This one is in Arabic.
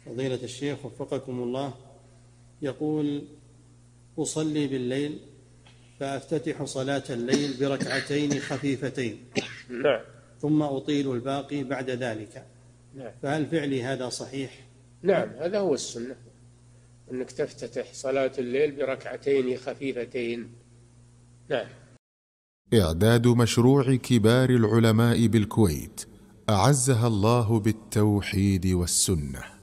فضيلة الشيخ وفقكم الله، يقول: أصلي بالليل فأفتتح صلاة الليل بركعتين خفيفتين، نعم. ثم أطيل الباقي بعد ذلك، نعم. فهل فعلي هذا صحيح؟ نعم، هذا هو السنة، أنك تفتتح صلاة الليل بركعتين خفيفتين. نعم. إعداد مشروع كبار العلماء بالكويت أعزها الله بالتوحيد والسنة.